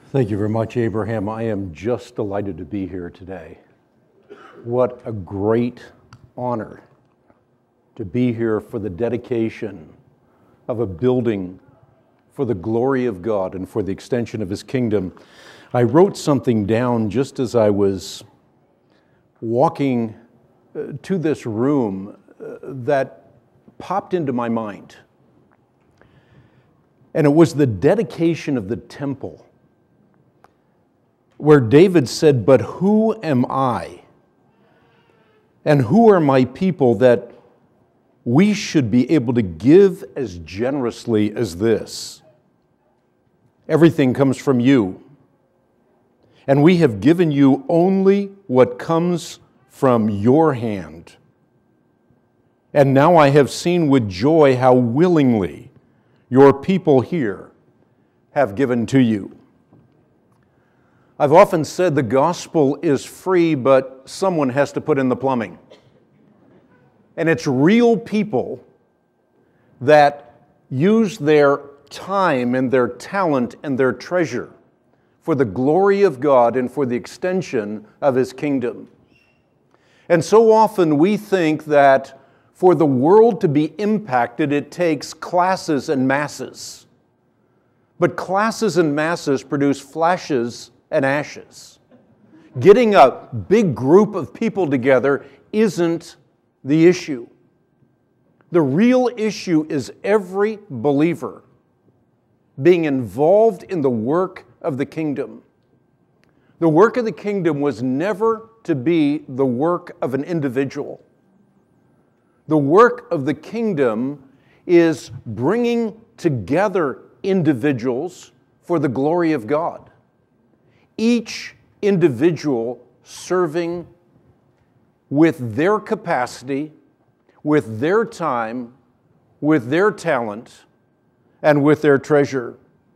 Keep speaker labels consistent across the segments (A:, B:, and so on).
A: Thank you very much, Abraham. I am just delighted to be here today. What a great honor to be here for the dedication of a building for the glory of God and for the extension of His kingdom. I wrote something down just as I was walking to this room that popped into my mind. And it was the dedication of the temple, where David said, "But who am I? And who are my people that we should be able to give as generously as this? Everything comes from you, and we have given you only what comes from your hand. And now I have seen with joy how willingly your people here have given to you." I've often said the gospel is free, but someone has to put in the plumbing. And it's real people that use their time and their talent and their treasure for the glory of God and for the extension of His kingdom. And so often we think that for the world to be impacted, it takes classes and masses. But classes and masses produce flashes and ashes. Getting a big group of people together isn't the issue. The real issue is every believer being involved in the work of the kingdom. The work of the kingdom was never to be the work of an individual. The work of the kingdom is bringing together individuals for the glory of God. Each individual serving with their capacity, with their time, with their talent, and with their treasure.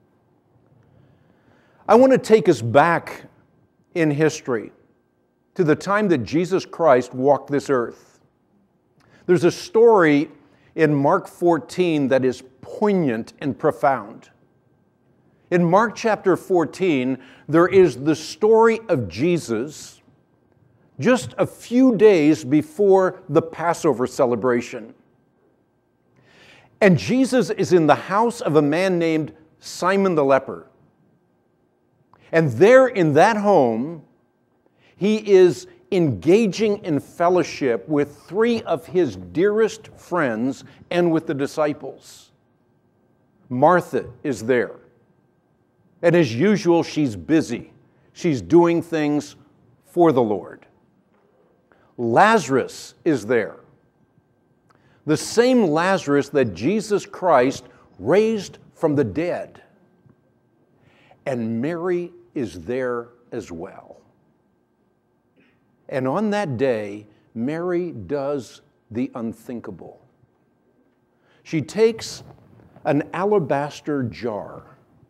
A: I want to take us back in history to the time that Jesus Christ walked this earth. There's a story in Mark 14 that is poignant and profound. In Mark chapter 14, there is the story of Jesus just a few days before the Passover celebration. And Jesus is in the house of a man named Simon the leper. And there in that home, he is engaging in fellowship with three of his dearest friends and with the disciples. Martha is there. And as usual, she's busy. She's doing things for the Lord. Lazarus is there. The same Lazarus that Jesus Christ raised from the dead. And Mary is there as well. And on that day, Mary does the unthinkable. She takes an alabaster jar.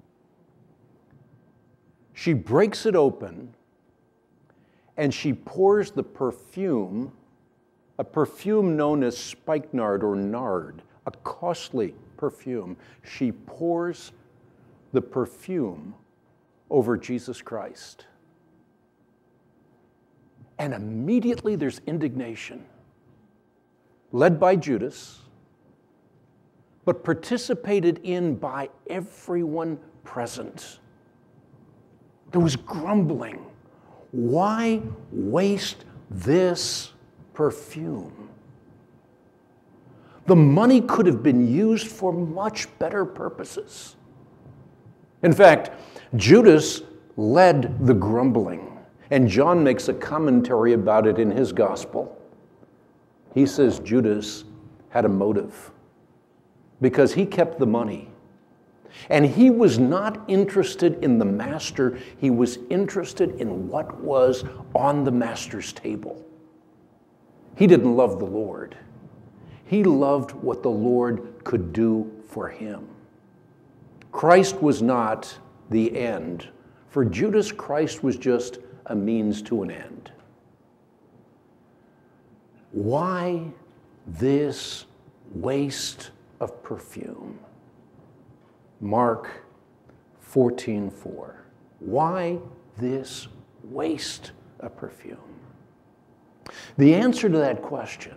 A: She breaks it open, and she pours the perfume, a perfume known as spikenard or nard, a costly perfume. She pours the perfume over Jesus Christ. And immediately there's indignation, led by Judas, but participated in by everyone present. There was grumbling. Why waste this perfume? The money could have been used for much better purposes. In fact, Judas led the grumbling, and John makes a commentary about it in his gospel. He says Judas had a motive because he kept the money. And he was not interested in the master, he was interested in what was on the master's table. He didn't love the Lord. He loved what the Lord could do for him. Christ was not the end. For Judas, Christ was just a means to an end. Why this waste of perfume? Mark 14:4. Why this waste of perfume? The answer to that question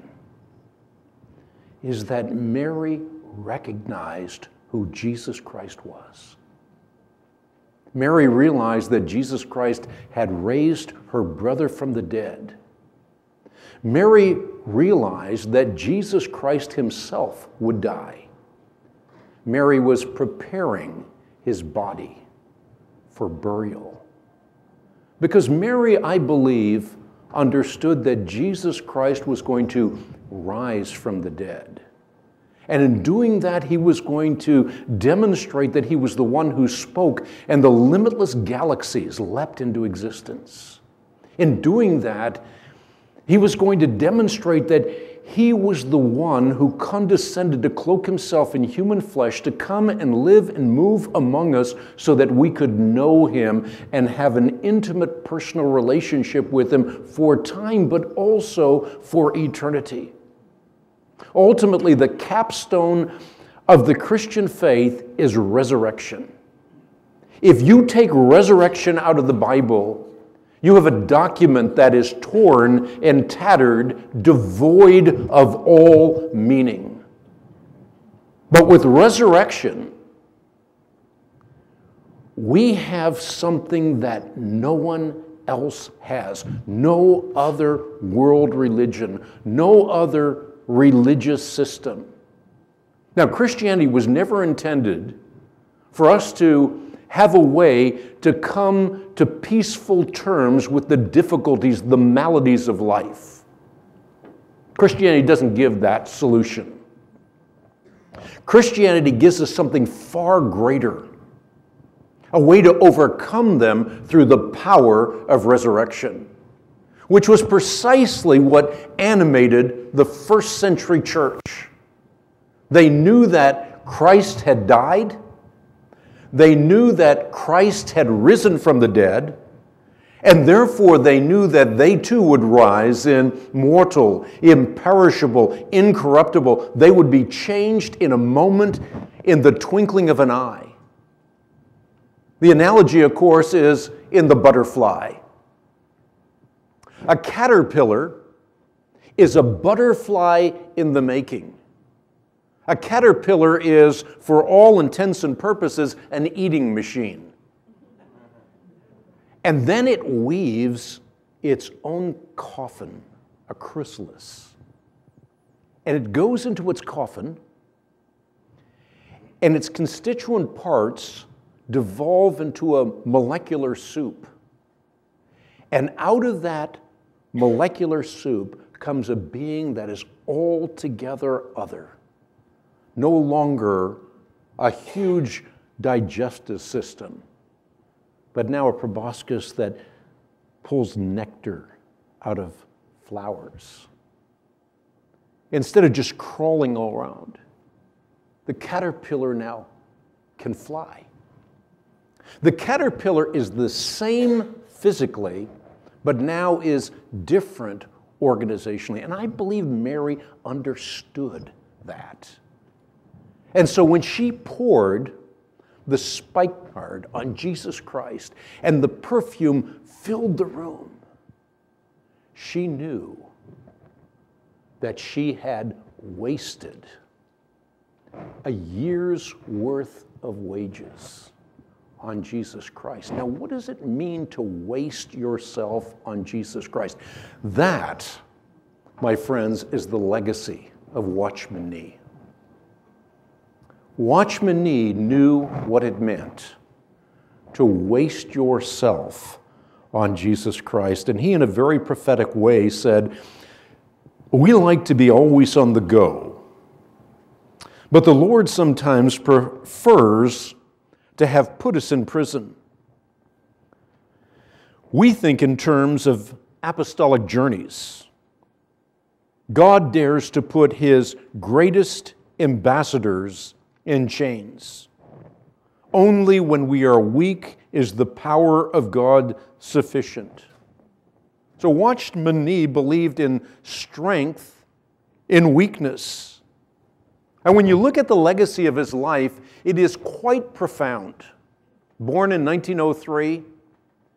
A: is that Mary recognized who Jesus Christ was. Mary realized that Jesus Christ had raised her brother from the dead. Mary realized that Jesus Christ himself would die. Mary was preparing his body for burial. Because Mary, I believe, understood that Jesus Christ was going to rise from the dead. And in doing that, he was going to demonstrate that he was the one who spoke, and the limitless galaxies leapt into existence. In doing that, he was going to demonstrate that he was the one who condescended to cloak himself in human flesh to come and live and move among us so that we could know him and have an intimate personal relationship with him for time, but also for eternity. Ultimately, the capstone of the Christian faith is resurrection. If you take resurrection out of the Bible, you have a document that is torn and tattered, devoid of all meaning. But with resurrection, we have something that no one else has. No other world religion, no other religious system. Now, Christianity was never intended for us to have a way to come to peaceful terms with the difficulties, the maladies of life. Christianity doesn't give that solution. Christianity gives us something far greater, a way to overcome them through the power of resurrection, which was precisely what animated the first century church. They knew that Christ had died. They knew that Christ had risen from the dead, and therefore they knew that they too would rise immortal, imperishable, incorruptible. They would be changed in a moment, in the twinkling of an eye. The analogy, of course, is in the butterfly. A caterpillar is a butterfly in the making. A caterpillar is, for all intents and purposes, an eating machine. And then it weaves its own coffin, a chrysalis. And it goes into its coffin, and its constituent parts devolve into a molecular soup. And out of that molecular soup comes a being that is altogether other. No longer a huge digestive system, but now a proboscis that pulls nectar out of flowers. Instead of just crawling all around, the caterpillar now can fly. The caterpillar is the same physically, but now is different organizationally. And I believe Mary understood that. And so when she poured the spikenard on Jesus Christ and the perfume filled the room, she knew that she had wasted a year's worth of wages on Jesus Christ. Now, what does it mean to waste yourself on Jesus Christ? That, my friends, is the legacy of Watchman Nee. Watchman Nee knew what it meant to waste yourself on Jesus Christ. And he, in a very prophetic way, said, "We like to be always on the go, but the Lord sometimes prefers to have put us in prison. We think in terms of apostolic journeys. God dares to put his greatest ambassadors in chains. Only when we are weak is the power of God sufficient." So Watchman Nee believed in strength in weakness. And when you look at the legacy of his life, it is quite profound. Born in 1903,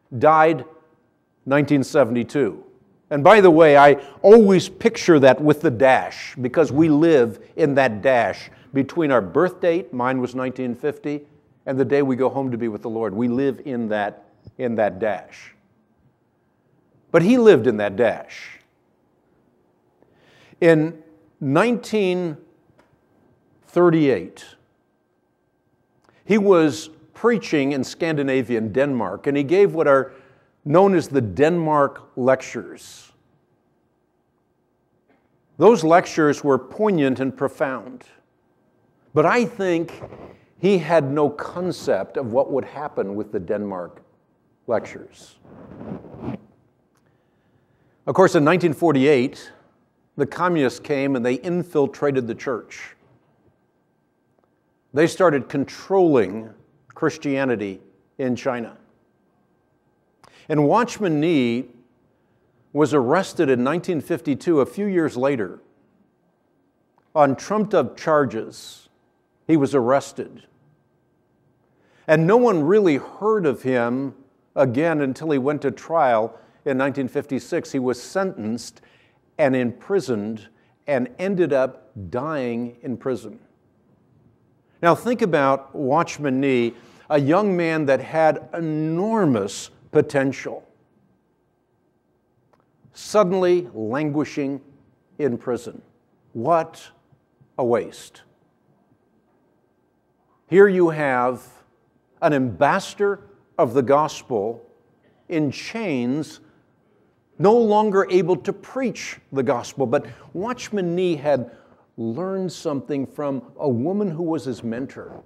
A: died 1972. And by the way, I always picture that with the dash, because we live in that dash between our birth date, mine was 1950, and the day we go home to be with the Lord. We live in that dash. But he lived in that dash. In 1938, he was preaching in Scandinavia, in Denmark, and he gave what are known as the Denmark lectures. Those lectures were poignant and profound, but I think he had no concept of what would happen with the Denmark lectures. Of course, in 1948, the communists came and they infiltrated the church. They started controlling Christianity in China. And Watchman Nee was arrested in 1952, a few years later, on trumped-up charges. He was arrested. And no one really heard of him again until he went to trial in 1956. He was sentenced and imprisoned and ended up dying in prison. Now think about Watchman Nee, a young man that had enormous potential, suddenly languishing in prison. What a waste. Here you have an ambassador of the gospel in chains, no longer able to preach the gospel. But Watchman Nee had learned something from a woman who was his mentor.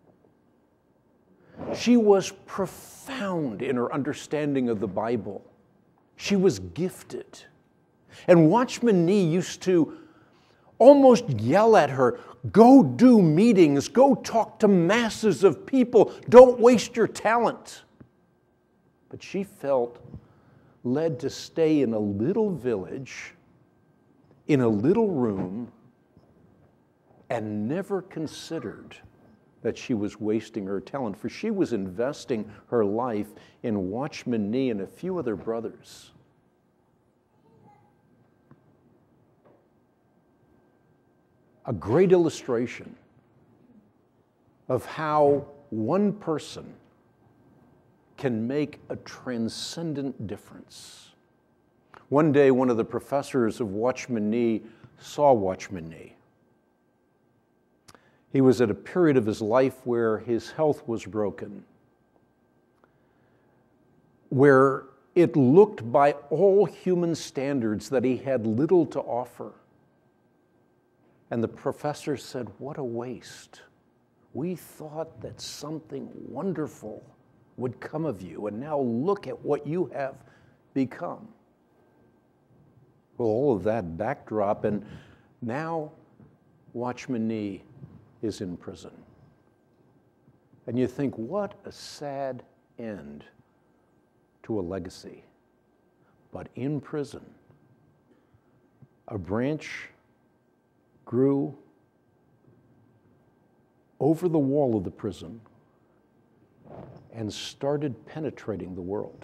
A: She was profound in her understanding of the Bible. She was gifted. And Watchman Nee used to almost yell at her, "Go do meetings, go talk to masses of people, don't waste your talent." But she felt led to stay in a little village, in a little room, and never considered that she was wasting her talent, for she was investing her life in Watchman Nee and a few other brothers. A great illustration of how one person can make a transcendent difference. One day, one of the professors of Watchman Nee saw Watchman Nee. He was at a period of his life where his health was broken, where it looked by all human standards that he had little to offer. And the professor said, "What a waste. We thought that something wonderful would come of you, and now look at what you have become." Well, all of that backdrop, and now Watchman Nee is in prison. And you think, what a sad end to a legacy. But in prison, a branch grew over the wall of the prison and started penetrating the world.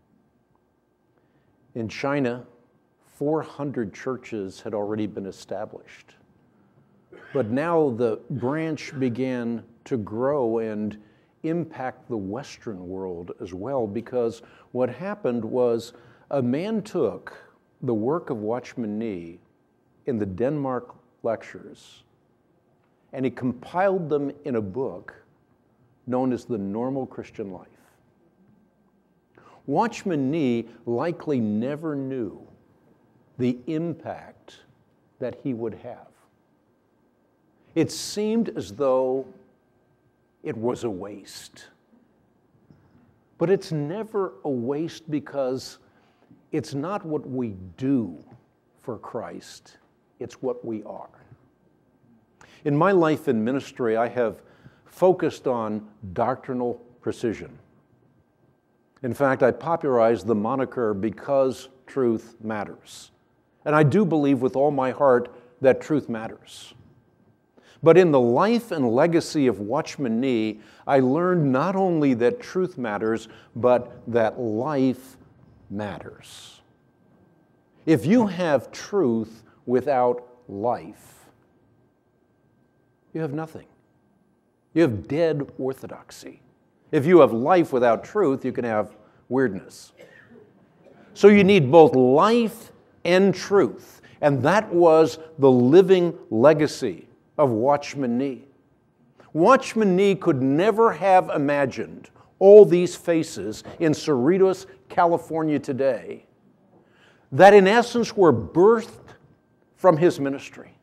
A: In China, 400 churches had already been established. But now the branch began to grow and impact the Western world as well, because what happened was a man took the work of Watchman Nee in the Denmark lectures and he compiled them in a book known as The Normal Christian Life. Watchman Nee likely never knew the impact that he would have. It seemed as though it was a waste. But it's never a waste, because it's not what we do for Christ, it's what we are. In my life in ministry, I have focused on doctrinal precision. In fact, I popularized the moniker "Because Truth Matters." And I do believe with all my heart that truth matters. But in the life and legacy of Watchman Nee, I learned not only that truth matters, but that life matters. If you have truth without life, you have nothing. You have dead orthodoxy. If you have life without truth, you can have weirdness. So you need both life and truth. And that was the living legacy of Watchman Nee. Watchman Nee could never have imagined all these faces in Cerritos, California today that in essence were birthed from his ministry.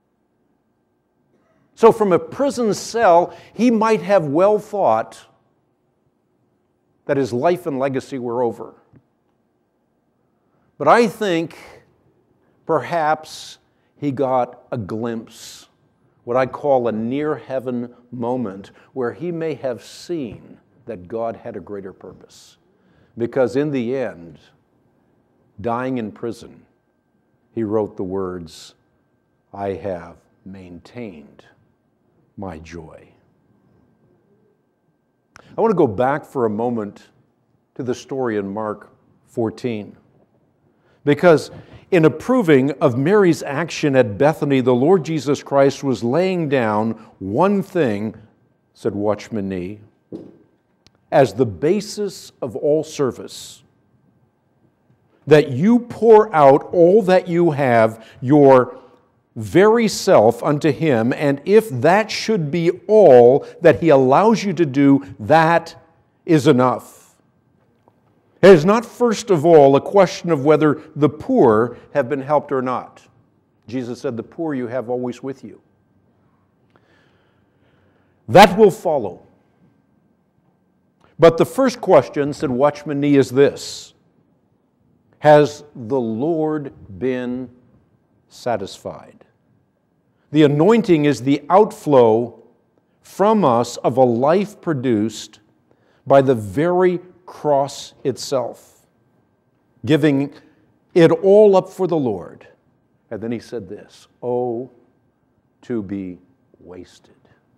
A: So from a prison cell, he might have well thought that his life and legacy were over. But I think perhaps he got a glimpse, what I call a near-heaven moment, where he may have seen that God had a greater purpose. Because in the end, dying in prison, he wrote the words, "I have maintained my joy." I want to go back for a moment to the story in Mark 14. Because in approving of Mary's action at Bethany, the Lord Jesus Christ was laying down one thing, said Watchman Nee, as the basis of all service. That you pour out all that you have, your very self, unto Him, and if that should be all that He allows you to do, that is enough. It is not, first of all, a question of whether the poor have been helped or not. Jesus said, "The poor you have always with you." That will follow. But the first question, said Watchman Nee, is this: has the Lord been satisfied? The anointing is the outflow from us of a life produced by the very cross itself, giving it all up for the Lord. And then he said this, "Oh, to be wasted."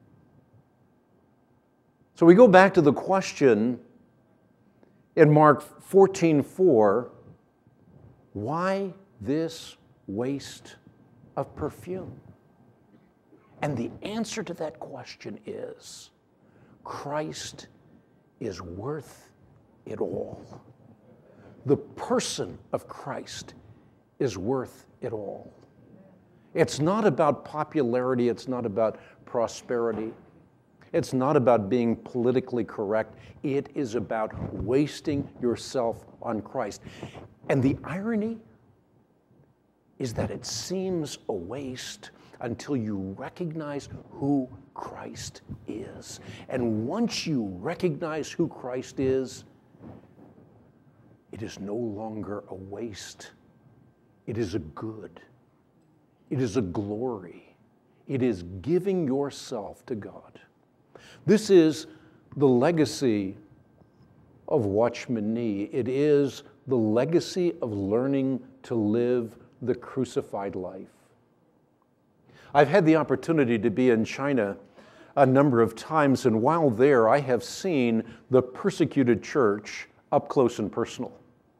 A: So we go back to the question in Mark 14:4, why this waste of perfume? And the answer to that question is, Christ is worth it all. The person of Christ is worth it all. It's not about popularity. It's not about prosperity. It's not about being politically correct. It is about wasting yourself on Christ. And the irony is that it seems a waste until you recognize who Christ is. And once you recognize who Christ is, it is no longer a waste. It is a good. It is a glory. It is giving yourself to God. This is the legacy of Watchman Nee. It is the legacy of learning to live the crucified life. I've had the opportunity to be in China a number of times, and while there, I have seen the persecuted church up close and personal.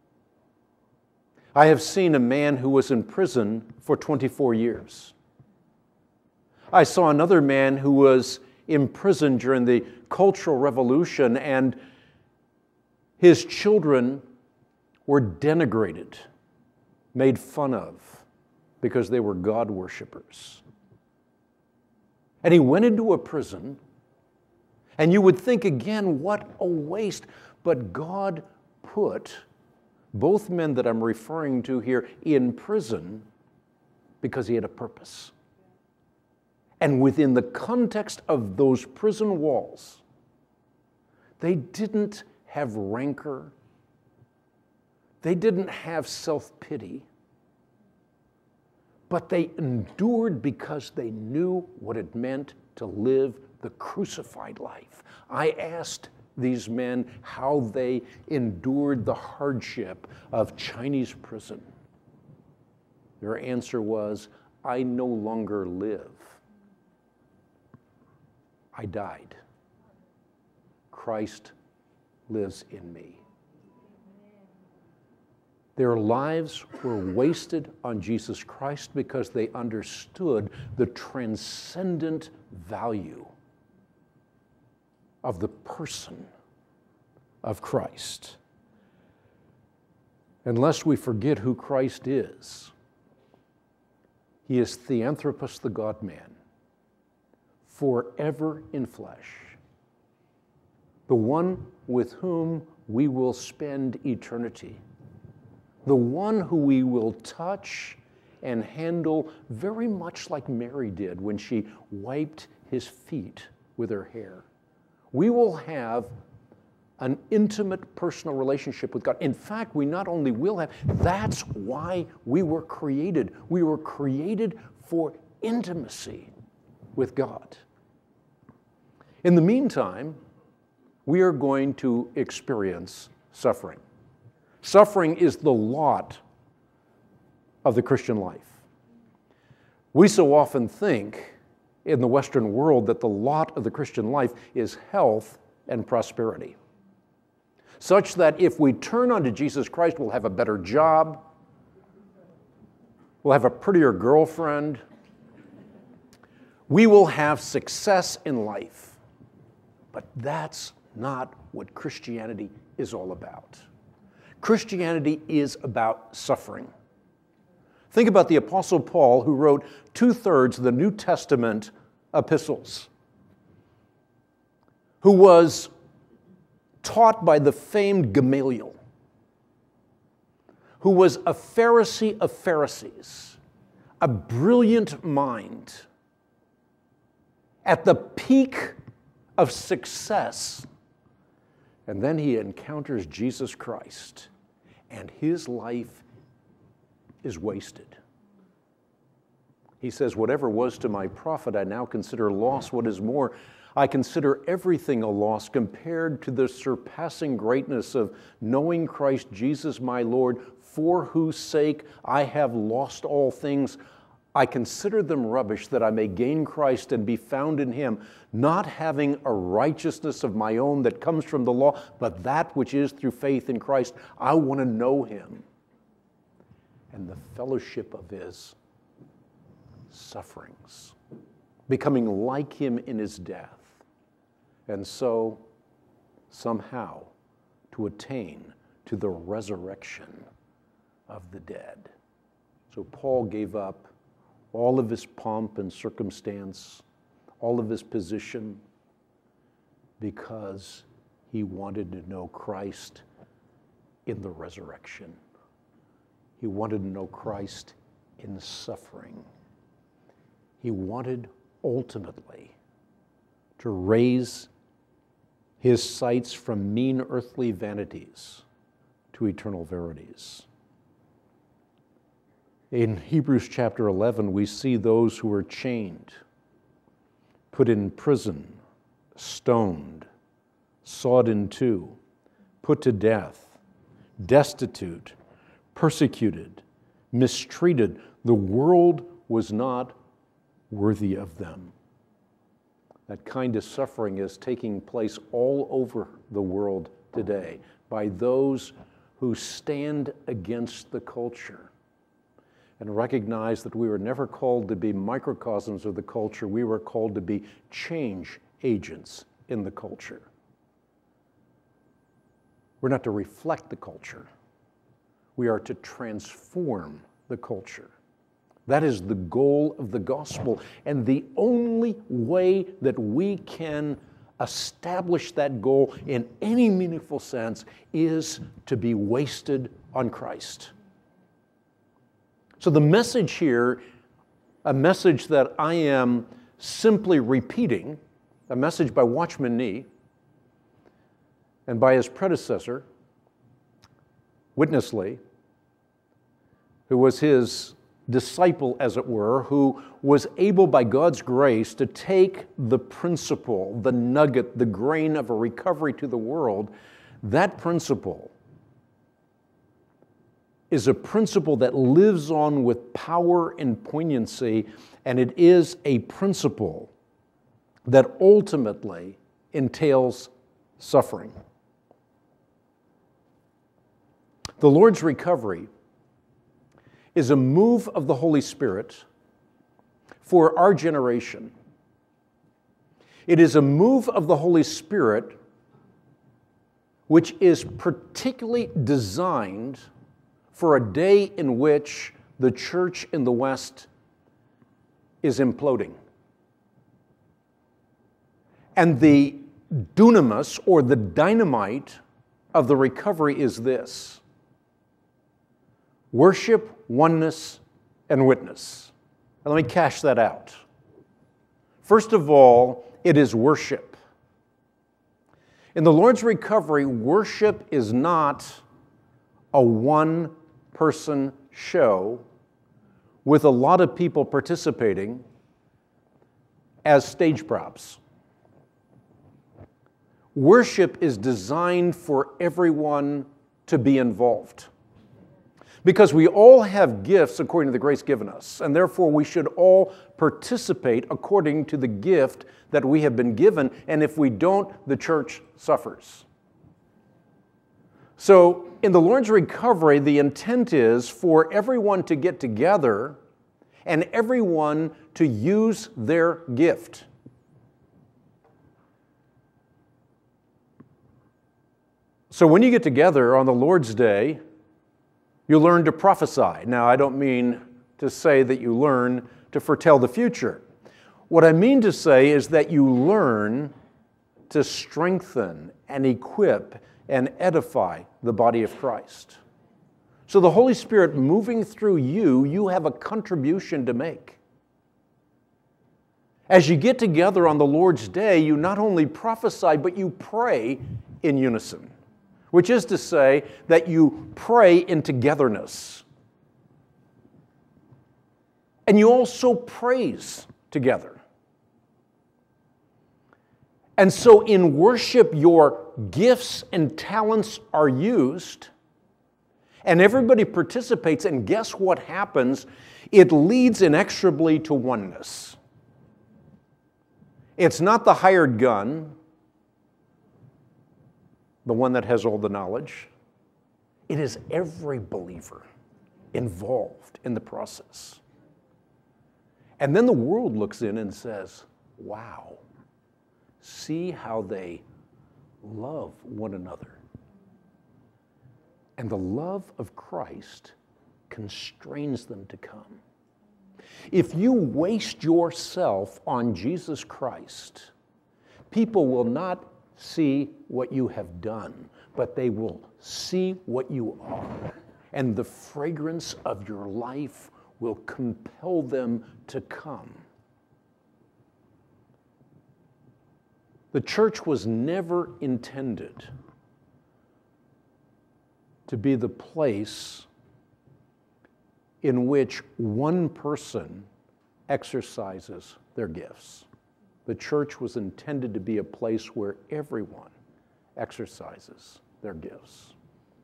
A: I have seen a man who was in prison for 24 years. I saw another man who was imprisoned during the Cultural Revolution, and his children were denigrated, made fun of, because they were God worshipers. And he went into a prison, and you would think again, what a waste. But God put both men that I'm referring to here in prison because he had a purpose. And within the context of those prison walls, they didn't have rancor. They didn't have self-pity. But they endured because they knew what it meant to live the crucified life. I asked these men how they endured the hardship of Chinese prison. Their answer was, "I no longer live. I died. Christ lives in me. Their lives were wasted on Jesus Christ because they understood the transcendent value of the person of Christ. Unless we forget who Christ is, he is Theanthropos, the God-man, forever in flesh, the one with whom we will spend eternity, the one who we will touch and handle very much like Mary did when she wiped his feet with her hair. We will have an intimate personal relationship with God. In fact, we not only will have, that's why we were created. We were created for intimacy with God. In the meantime, we are going to experience suffering. Suffering is the lot of the Christian life. We so often think in the Western world that the lot of the Christian life is health and prosperity, such that if we turn onto Jesus Christ, we'll have a better job, we'll have a prettier girlfriend, we will have success in life. But that's not what Christianity is all about. Christianity is about suffering. Think about the Apostle Paul, who wrote 2/3 of the New Testament epistles, who was taught by the famed Gamaliel, who was a Pharisee of Pharisees, a brilliant mind, at the peak of success. And then he encounters Jesus Christ, and his life is wasted. He says, whatever was to my profit, I now consider loss. What is more, I consider everything a loss compared to the surpassing greatness of knowing Christ Jesus my Lord, for whose sake I have lost all things. I consider them rubbish, that I may gain Christ and be found in him, not having a righteousness of my own that comes from the law, but that which is through faith in Christ. I want to know him and the fellowship of his sufferings, becoming like him in his death, and so somehow to attain to the resurrection of the dead. So Paul gave up all of his pomp and circumstance, all of his position, because he wanted to know Christ in the resurrection. He wanted to know Christ in suffering. He wanted ultimately to raise his sights from mean earthly vanities to eternal verities. In Hebrews chapter 11, we see those who were chained, put in prison, stoned, sawed in two, put to death, destitute, persecuted, mistreated. The world was not worthy of them. That kind of suffering is taking place all over the world today by those who stand against the culture and recognize that we were never called to be microcosms of the culture. We were called to be change agents in the culture. We're not to reflect the culture. We are to transform the culture. That is the goal of the gospel. And the only way that we can establish that goal in any meaningful sense is to be wasted on Christ. So the message here, a message that I am simply repeating, a message by Watchman Nee and by his predecessor, Witness Lee, who was his disciple, as it were, who was able by God's grace to take the principle, the nugget, the grain of a recovery to the world. That principle is a principle that lives on with power and poignancy, and it is a principle that ultimately entails suffering. The Lord's recovery is a move of the Holy Spirit for our generation. It is a move of the Holy Spirit which is particularly designed for a day in which the church in the West is imploding. And the dunamis, or the dynamite, of the recovery is this: worship, oneness, and witness. Now, let me cash that out. First of all, it is worship. In the Lord's recovery, worship is not a one-person show with a lot of people participating as stage props. Worship is designed for everyone to be involved, because we all have gifts according to the grace given us, and therefore we should all participate according to the gift that we have been given, and if we don't, the church suffers. So in the Lord's recovery, the intent is for everyone to get together and everyone to use their gift. So when you get together on the Lord's Day, you learn to prophesy. Now, I don't mean to say that you learn to foretell the future. What I mean to say is that you learn to strengthen and equip and edify the body of Christ. So the Holy Spirit moving through you, you have a contribution to make. As you get together on the Lord's Day, you not only prophesy, but you pray in unison, which is to say that you pray in togetherness. And you also praise together. And so in worship, your gifts and talents are used, and everybody participates, and guess what happens? It leads inexorably to oneness. It's not the hired gun, the one that has all the knowledge. It is every believer involved in the process. And then the world looks in and says, wow, see how they love one another. And the love of Christ constrains them to come. If you waste yourself on Jesus Christ, people will not see what you have done, but they will see what you are. And the fragrance of your life will compel them to come. The church was never intended to be the place in which one person exercises their gifts. The church was intended to be a place where everyone exercises their gifts.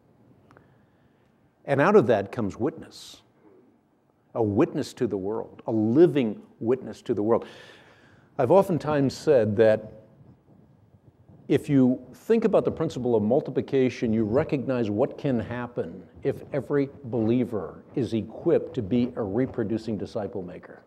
A: And out of that comes witness, a witness to the world, a living witness to the world. I've oftentimes said that if you think about the principle of multiplication, you recognize what can happen if every believer is equipped to be a reproducing disciple maker.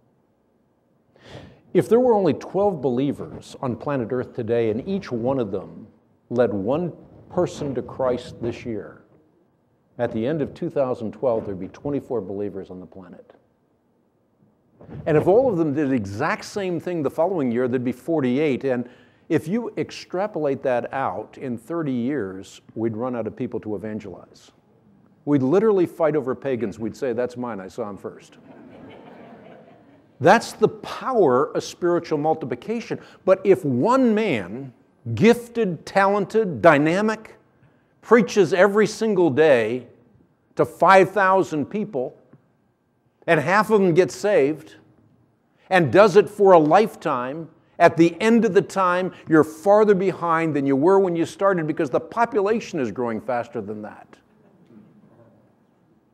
A: If there were only 12 believers on planet Earth today and each one of them led one person to Christ this year, at the end of 2012, there'd be 24 believers on the planet. And if all of them did the exact same thing the following year, there'd be 48. And if you extrapolate that out, in 30 years, we'd run out of people to evangelize. We'd literally fight over pagans. We'd say, that's mine, I saw him first. That's the power of spiritual multiplication. But if one man, gifted, talented, dynamic, preaches every single day to 5,000 people, and half of them get saved, and does it for a lifetime, at the end of the time, you're farther behind than you were when you started because the population is growing faster than that.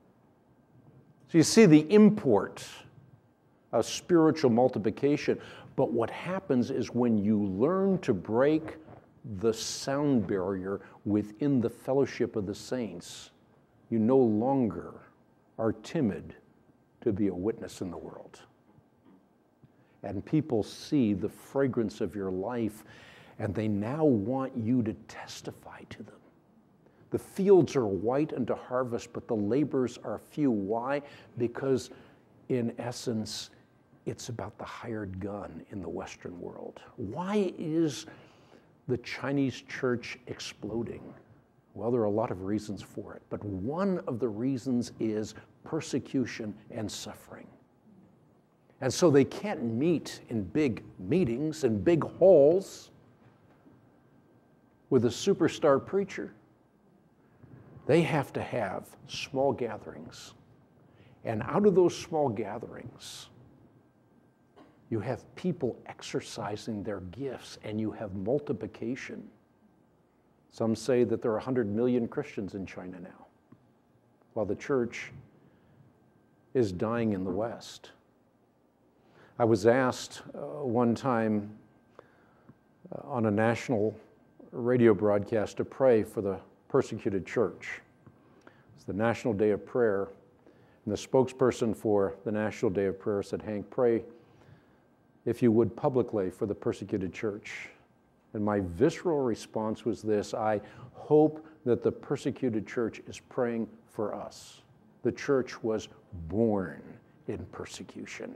A: So you see the import of spiritual multiplication. But what happens is when you learn to break the sound barrier within the fellowship of the saints, you no longer are timid to be a witness in the world. And people see the fragrance of your life, and they now want you to testify to them. The fields are white unto harvest, but the laborers are few. Why? Because in essence, it's about the hired gun in the Western world. Why is the Chinese church exploding? Well, there are a lot of reasons for it, but one of the reasons is persecution and suffering. And so they can't meet in big meetings and big halls with a superstar preacher. They have to have small gatherings. And out of those small gatherings, you have people exercising their gifts, and you have multiplication. Some say that there are 100 million Christians in China now, while the church is dying in the West. I was asked one time on a national radio broadcast to pray for the persecuted church. It's the National Day of Prayer, and the spokesperson for the National Day of Prayer said, "Hank, pray, if you would, publicly for the persecuted church." And my visceral response was this: I hope that the persecuted church is praying for us. The church was born in persecution.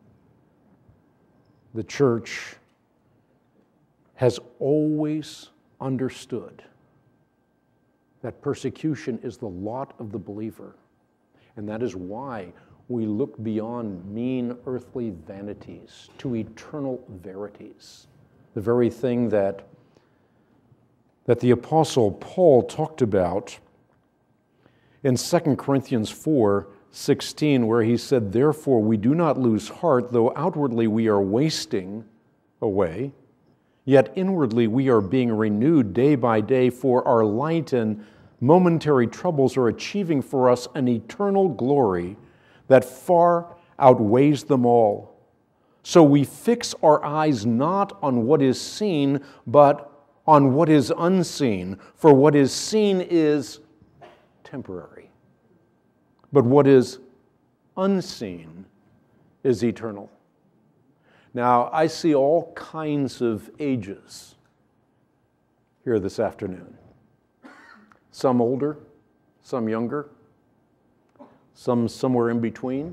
A: The church has always understood that persecution is the lot of the believer. And that is why we look beyond mean earthly vanities to eternal verities. The very thing that the Apostle Paul talked about in 2 Corinthians 4:16, where he said, "Therefore we do not lose heart, though outwardly we are wasting away, yet inwardly we are being renewed day by day, for our light and momentary troubles are achieving for us an eternal glory that far outweighs them all. So we fix our eyes not on what is seen, but on what is unseen. For what is seen is temporary, but what is unseen is eternal." Now, I see all kinds of ages here this afternoon. Some older, some younger, some somewhere in between.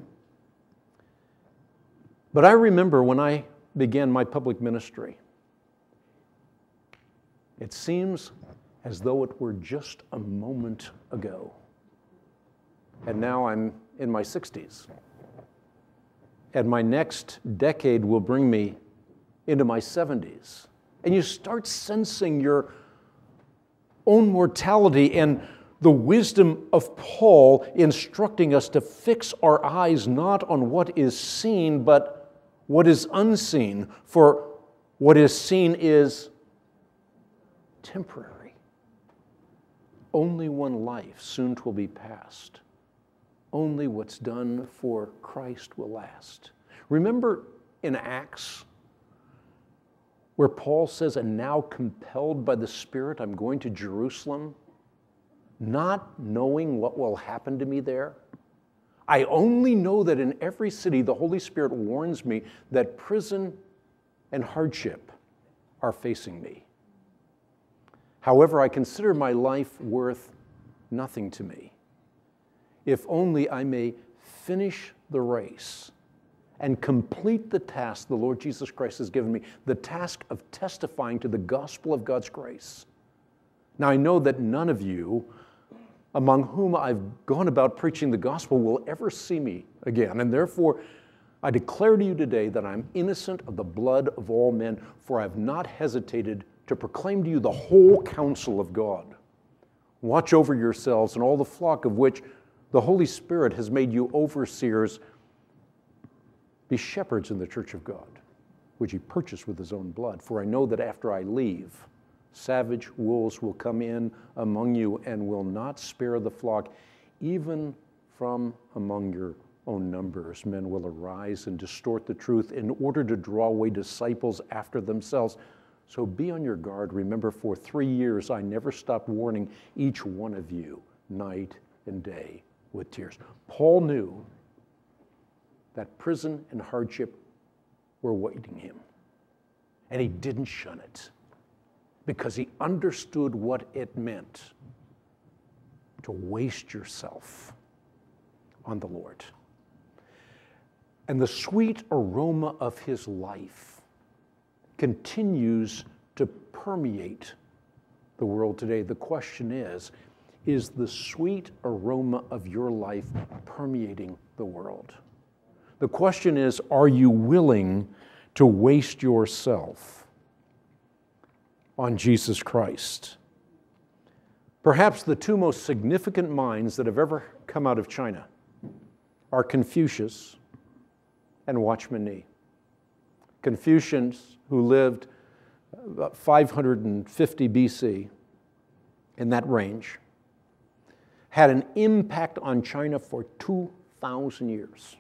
A: But I remember when I began my public ministry, it seems as though it were just a moment ago. And now I'm in my 60s. And my next decade will bring me into my 70s. And you start sensing your own mortality and the wisdom of Paul instructing us to fix our eyes not on what is seen, but what is unseen. For what is seen is temporary. Only one life, soon 'twill be past. Only what's done for Christ will last. Remember in Acts where Paul says, "And now compelled by the Spirit, I'm going to Jerusalem, not knowing what will happen to me there. I only know that in every city the Holy Spirit warns me that prison and hardship are facing me. However, I consider my life worth nothing to me, if only I may finish the race and complete the task the Lord Jesus Christ has given me, the task of testifying to the gospel of God's grace." Now, I know that none of you among whom I've gone about preaching the gospel will ever see me again, and therefore I declare to you today that I'm innocent of the blood of all men, for I have not hesitated to proclaim to you the whole counsel of God. Watch over yourselves and all the flock of which the Holy Spirit has made you overseers. Be shepherds in the church of God, which he purchased with his own blood. For I know that after I leave, savage wolves will come in among you and will not spare the flock, even from among your own numbers, men will arise and distort the truth in order to draw away disciples after themselves. So be on your guard. Remember, for 3 years I never stopped warning each one of you night and day with tears. Paul knew that prison and hardship were awaiting him, and he didn't shun it because he understood what it meant to waste yourself on the Lord. And the sweet aroma of his life continues to permeate the world today. The question is the sweet aroma of your life permeating the world? The question is, are you willing to waste yourself on Jesus Christ? Perhaps the two most significant minds that have ever come out of China are Confucius and Watchman Nee. Confucius, who lived about 550 BC, in that range, had an impact on China for 2,000 years.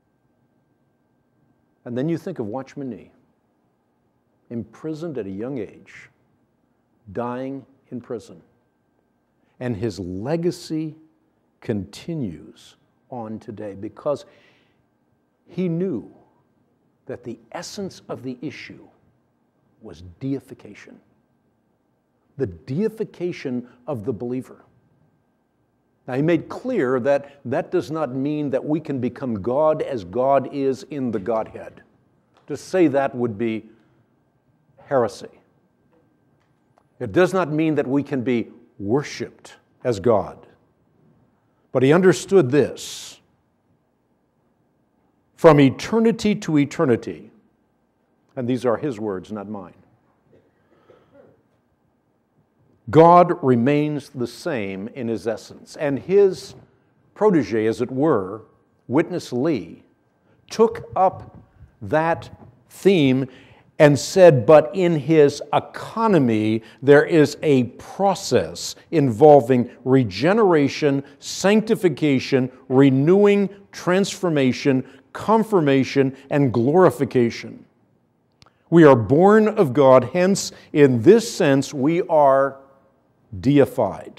A: And then you think of Watchman Nee, imprisoned at a young age, dying in prison. And his legacy continues on today because he knew that the essence of the issue was deification. The deification of the believer. Now, he made clear that that does not mean that we can become God as God is in the Godhead. To say that would be heresy. It does not mean that we can be worshiped as God. But he understood this. From eternity to eternity, and these are his words, not mine, God remains the same in his essence. And his protege, as it were, Witness Lee, took up that theme and said, but in his economy, there is a process involving regeneration, sanctification, renewing, transformation, confirmation, and glorification. We are born of God, hence, in this sense, we are deified.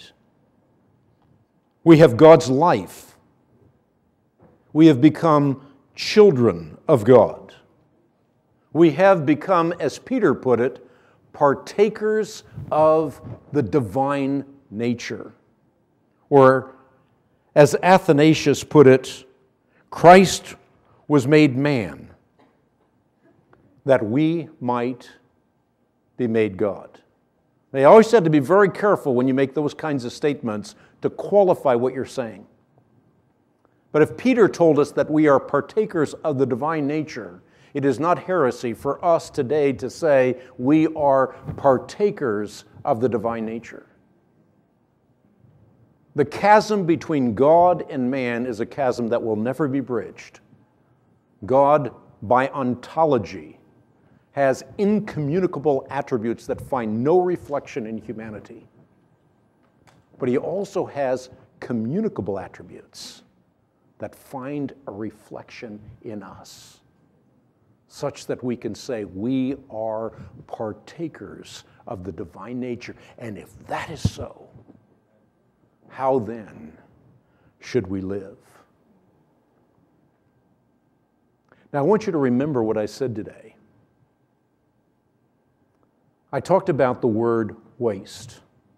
A: We have God's life. We have become children of God. We have become, as Peter put it, partakers of the divine nature. Or, as Athanasius put it, Christ was made man that we might be made God. They always said to be very careful when you make those kinds of statements to qualify what you're saying. But if Peter told us that we are partakers of the divine nature, it is not heresy for us today to say we are partakers of the divine nature. The chasm between God and man is a chasm that will never be bridged. God, by ontology, has incommunicable attributes that find no reflection in humanity. But he also has communicable attributes that find a reflection in us, such that we can say we are partakers of the divine nature. And if that is so, how then should we live? Now, I want you to remember what I said today. I talked about the word waste.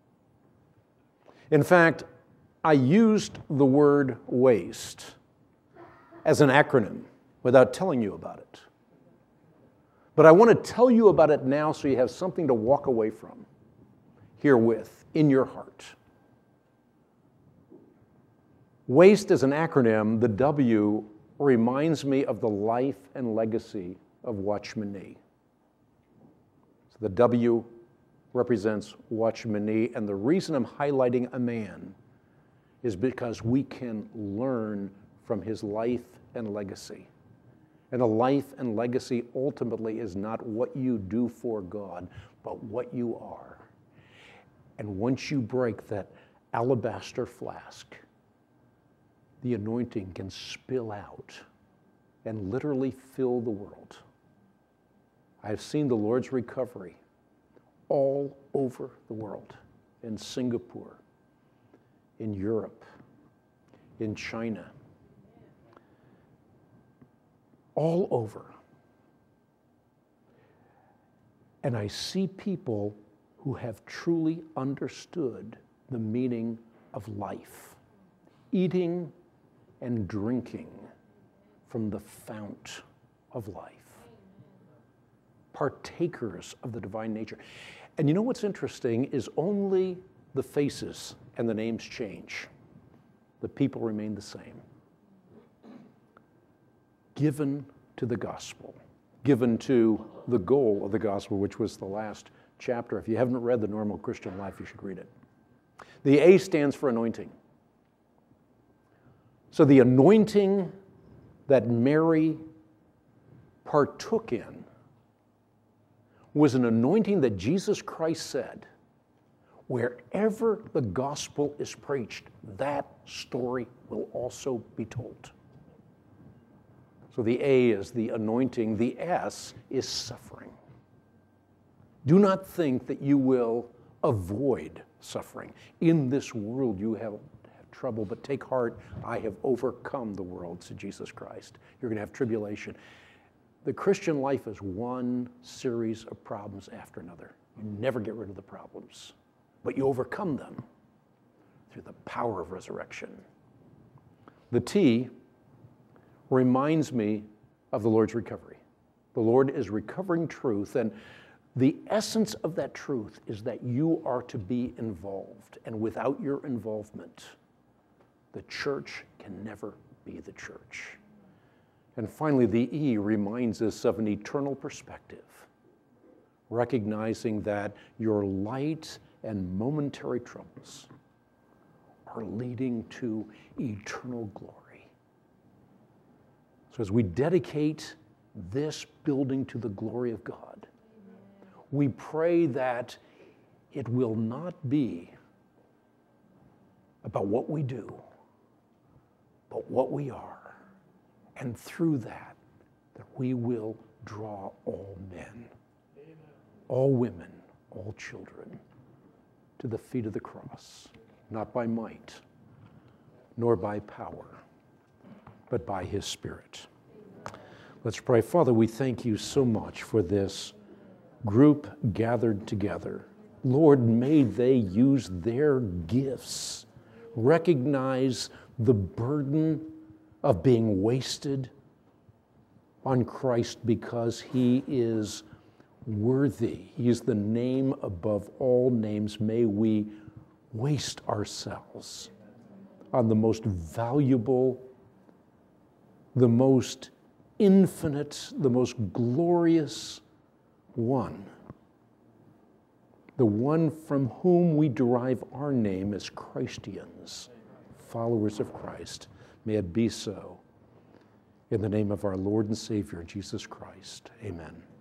A: In fact, I used the word waste as an acronym without telling you about it. But I want to tell you about it now so you have something to walk away from herewith in your heart. Waste as an acronym, the W reminds me of the life and legacy of Watchman Nee. So the W represents Watchman Nee, and the reason I'm highlighting a man is because we can learn from his life and legacy. And a life and legacy ultimately is not what you do for God, but what you are. And once you break that alabaster flask, the anointing can spill out and literally fill the world. I've seen the Lord's recovery all over the world, in Singapore, in Europe, in China, all over. And I see people who have truly understood the meaning of life, eating and drinking from the fount of life, partakers of the divine nature. And you know what's interesting is only the faces and the names change. The people remain the same. Given to the gospel, given to the goal of the gospel, which was the last chapter. If you haven't read The Normal Christian Life, you should read it. The A stands for anointing. So the anointing that Mary partook in was an anointing that Jesus Christ said, wherever the gospel is preached, that story will also be told. So the A is the anointing, the S is suffering. Do not think that you will avoid suffering. In this world you have trouble, but take heart, I have overcome the world, said Jesus Christ. You're going to have tribulation. The Christian life is one series of problems after another. You never get rid of the problems, but you overcome them through the power of resurrection. The T reminds me of the Lord's recovery. The Lord is recovering truth, and the essence of that truth is that you are to be involved, and without your involvement, the church can never be the church. And finally, the E reminds us of an eternal perspective, recognizing that your light and momentary troubles are leading to eternal glory. So as we dedicate this building to the glory of God, we pray that it will not be about what we do, but what we are. And through that we will draw all men, all women, all children to the feet of the cross, not by might, nor by power, but by His Spirit. Let's pray. Father, we thank you so much for this group gathered together. Lord, may they use their gifts, recognize the burden of being wasted on Christ because He is worthy. He is the name above all names. May we waste ourselves on the most valuable, the most infinite, the most glorious one, the one from whom we derive our name as Christians, followers of Christ. May it be so. In the name of our Lord and Savior, Jesus Christ. Amen.